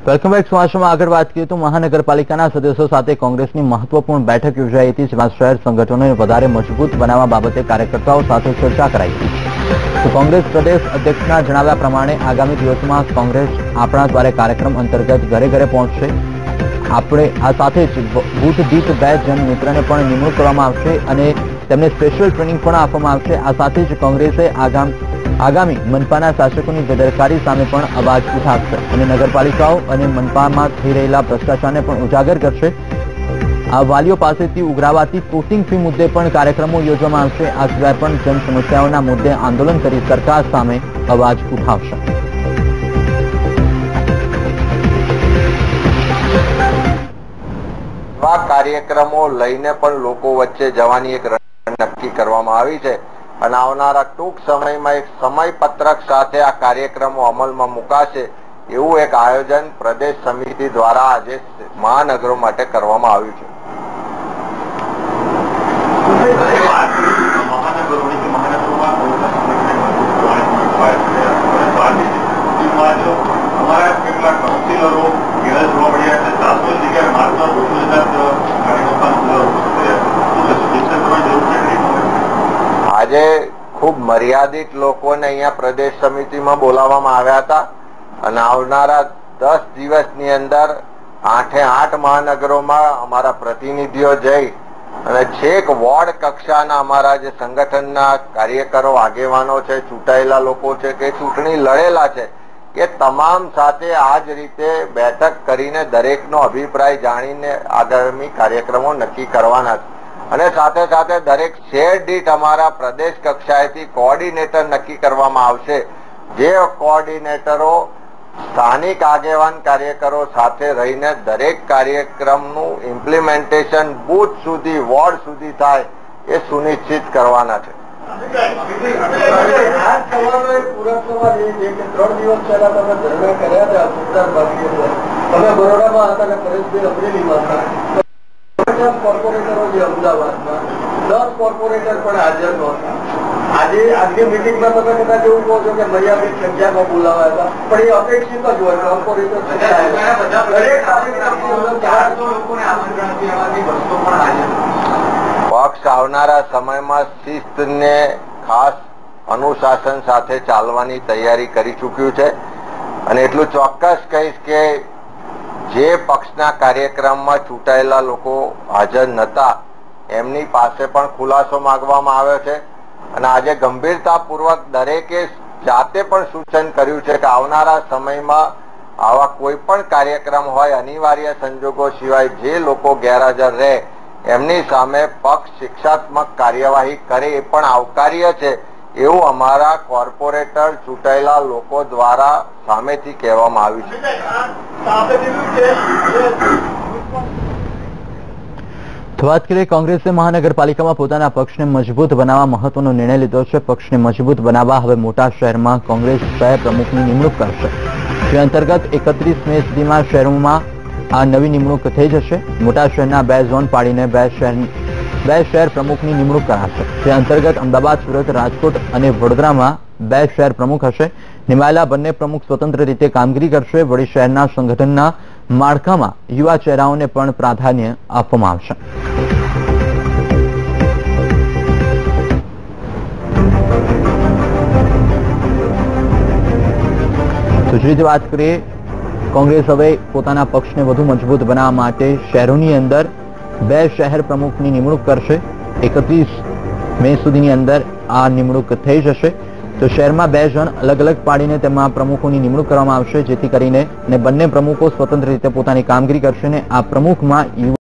Welcome back સમાચારમાં આગળ વાત કરીએ તો મહાનગરપાલિકાના સદસ્યો સાથે કોંગ્રેસની મહત્વપૂર્ણ બેઠક યોજાઈ હતી, જેમાં શહેર સંગઠનોને વધારે મજબૂત બનાવવા બાબતે કાર્યકર્તાઓ સાથે ચર્ચા કરાઈ હતી। તો કોંગ્રેસ પ્રદેશ અધ્યક્ષના જણાવ્યા પ્રમાણે આગામી દિવસોમાં કોંગ્રેસ આપણા દ્વારે કાર્યક્રમ અંતર્ગત ઘરે ઘરે પહોંચશે। આપણે આ સાથે જ બૂથ દીઠ 2 જન મિત્રને પણ નિમણૂક કરવામાં આવશે અને તેમને સ્પેશિયલ ટ્રેનિંગ પણ આપવામાં આવશે। આ સાથે જ કોંગ્રેસે આગામી મનપાના શાસકોની બેદરકારી સામે પણ અવાજ ઉઠાવશે અને નગરપાલિકાઓ અને મનપામાં થઈ રહેલા ભ્રષ્ટાચારને પણ ઉજાગર કરશે। આ વાલીઓ પાસેથી ઉઘરાવાતી પ્રોસેસિંગ ફી મુદ્દે પણ કાર્યક્રમો યોજવામાં આવશે। આ સિવાય પણ જન સમસ્યાઓના મુદ્દે આંદોલન કરી સરકાર સામે અવાજ ઉઠાવશે। આ કાર્યક્રમો લઈને પણ લોકો વચ્ચે જવાની એક નક્કી કરવામાં આવી છે અને આવનારા ટૂંક સમયમાં એક સમયપત્રક સાથે આ કાર્યક્રમો અમલમાં મુકાશે એવું એક આયોજન પ્રદેશ સમિતિ દ્વારા આજે મહાનગરો માટે કરવામાં આવ્યું છે। આજે ખૂબ મર્યાદિત લોકોને અહીંયા પ્રદેશ સમિતિમાં બોલાવવામાં આવ્યા હતા અને આવનારા 10 દિવસની અંદર 8 મહાનગરોમાં અમારા પ્રતિનિધિઓ જઈ અને છેક વોર્ડ કક્ષાના અમારા જે સંગઠનના કાર્યકરો આગેવાનો છે, ચૂંટાયેલા લોકો છે કે ચૂંટણી લડેલા છે કે તમામ સાથે આ જ રીતે બેઠક કરીને દરેકનો અભિપ્રાય જાણીને આગામી કાર્યક્રમો નક્કી કરવાના છે અને સાથે સાથે દરેક શહેર દીઠ અમારા પ્રદેશ કક્ષાએથી કોઓર્ડિનેટર નક્કી કરવામાં આવશે। જે કોઓર્ડિનેટરો સ્થાનિક આગેવાન કાર્યકરો સાથે રહીને દરેક કાર્યક્રમનું ઇમ્પ્લિમેન્ટેશન બૂથ સુધી વોર્ડ સુધી થાય એ સુનિશ્ચિત કરવાના છે। કોર્પોરેટરો જે અમદાવાદમાં 10 કોર્પોરેટર પણ હાજર નહોતા। આજે આજની મિટિંગમાં તમે કદાચ એવું કહો છો કે મર્યાદિત સંખ્યામાં બોલાવ્યા હતા, પણ એ અપેક્ષિત જ હોય કોર્પોરેટર પક્ષ આવનારા સમયમાં શિસ્તને ખાસ અનુશાસન સાથે ચાલવાની તૈયારી કરી ચૂક્યું છે અને એટલું ચોક્કસ કહીશ કે જે પક્ષના કાર્યક્રમમાં ચૂંટાયેલા લોકો હાજર નહોતા એમની પાસે પણ ખુલાસો માંગવામાં આવ્યો છે અને આજે ગંભીરતાપૂર્વક દરેકે જાતે પણ સૂચન કર્યું છે કે આવનારા સમયમાં આવા કોઈ પણ કાર્યક્રમ હોય અનિવાર્ય સંજોગો સિવાય જે લોકો ગેરહાજર રહે એમની સામે પક્ષ શિક્ષાત્મક કાર્યવાહી કરે એ પણ આવકાર્ય છે એવું અમારા કોર્પોરેટર ચૂંટાયેલા લોકો દ્વારા સામેથી કહેવામાં આવ્યું છે। તો વાત કરીએ, કોંગ્રેસે મહાનગરપાલિકામાં પોતાના પક્ષને મજબૂત બનાવવા મહત્વનો નિર્ણય લીધો છે। પક્ષને મજબૂત બનાવવા હવે મોટા શહેરમાં કોંગ્રેસ શહેર પ્રમુખની નિમણૂક કરશે, જે અંતર્ગત 31 મે સુધીમાં શહેરોમાં આ નવી નિમણૂક થઈ જશે। મોટા શહેરના 2 ઝોન પાડીને 2 શહેર પ્રમુખની નિમણૂક કરાશે, જે અંતર્ગત અમદાવાદ, સુરત, રાજકોટ અને વડોદરામાં 2 શહેર પ્રમુખ હશે। નિમાયેલા બંને પ્રમુખ સ્વતંત્ર રીતે કામગીરી કરશે। વળી શહેરના સંગઠનના માળખામાં યુવા ચહેરાઓને પણ પ્રાધાન્ય આપવામાં આવશે। તો જે રીતે વાત કરીએ, કોંગ્રેસ હવે પોતાના પક્ષને વધુ મજબૂત બનાવવા માટે શહેરોની અંદર 2 શહેર પ્રમુખની નિમણૂક કરશે। 31 મે સુધીની અંદર આ નિમણૂક થઈ જશે। તો શહેરમાં 2 જણ અલગ અલગ પાડીને તેમાં પ્રમુખોની નિમણૂક કરવામાં આવશે, જેથી કરીને બંને પ્રમુખો સ્વતંત્ર રીતે પોતાની કામગીરી કરશે અને આ પ્રમુખમાં